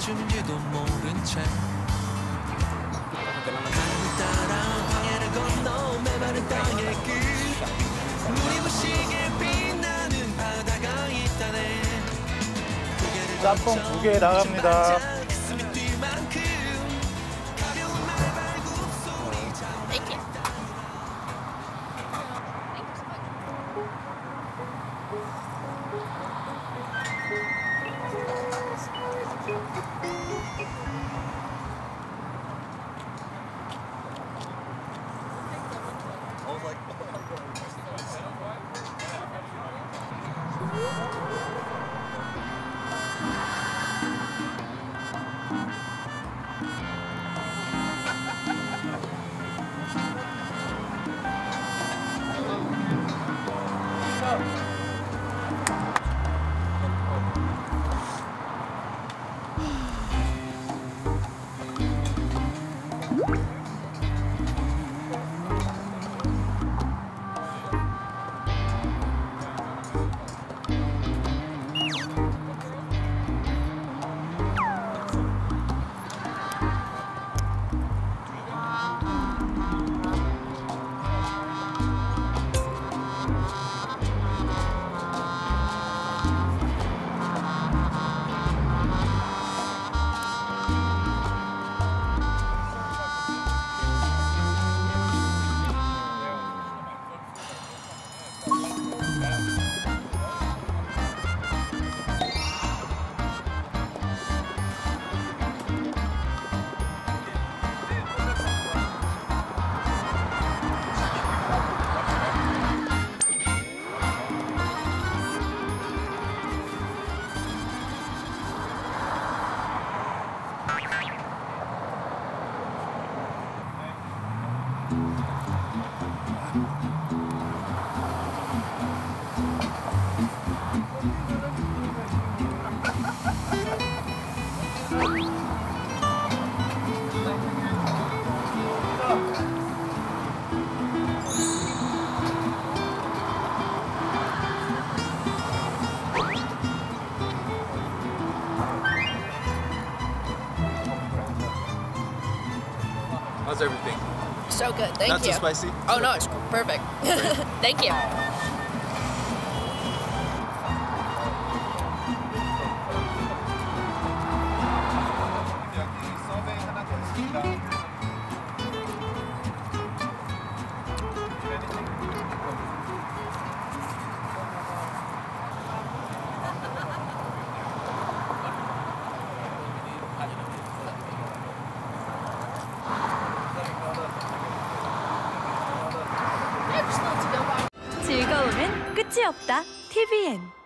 어디쯤인지도 모른 채 하늘 따라 황해를 건너 메마른 땅의 끝 눈이 부시게 빛나는 바다가 있다네 짬뽕 2개 나갑니다. How's everything? So good, thank you. Not too spicy? Oh no, it's perfect. Thank you. 즐거움은 끝이 없다. TVN